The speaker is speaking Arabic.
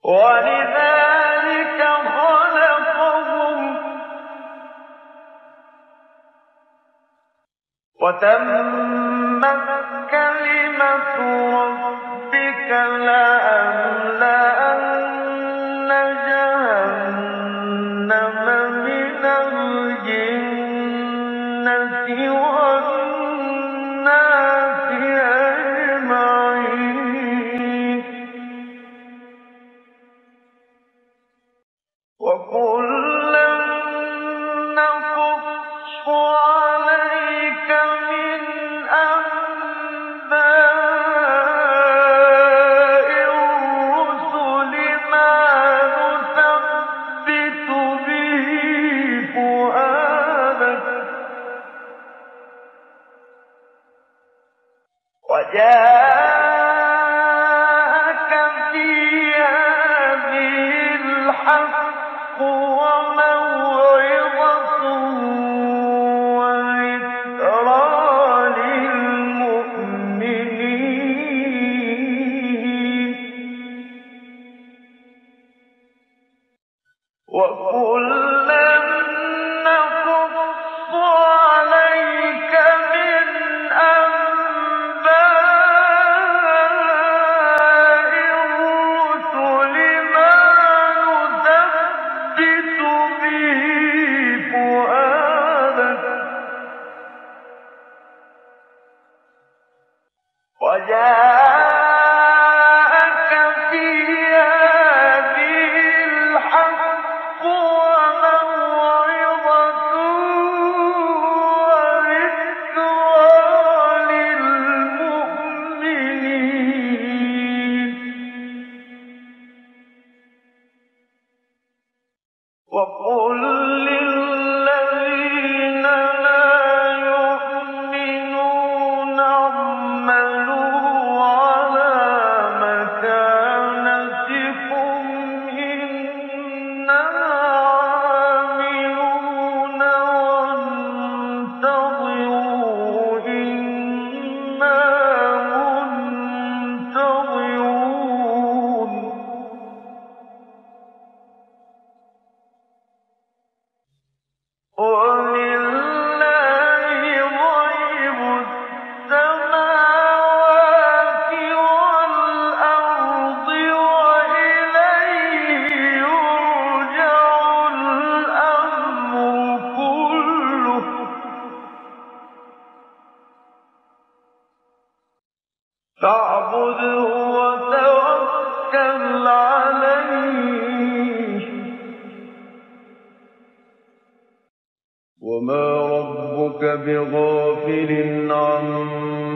ولذلك خلقهم وتمت كلمة ربك لأملأن جهنم من الجنة والناس أجمعين وكلا نقص عليك من أنباء الرسل ما نثبت به فؤادك وجاءك في هذه الحق وموعظة وذكرى للمؤمنين وكلا نقص عليك من أنباء الرسل ما نثبت به فؤادك وجاءك في هذه الحق وموعظة وذكرى للمؤمنين وقل للذين لا يؤمنون اعملوا على مكانتكم إنا عاملون وانتظروا إنا منتظرون ولله غيب السماوات والأرض وإليه يرجع الأمر كله فاعبده وتوكل عليه وما ربك بغافل عما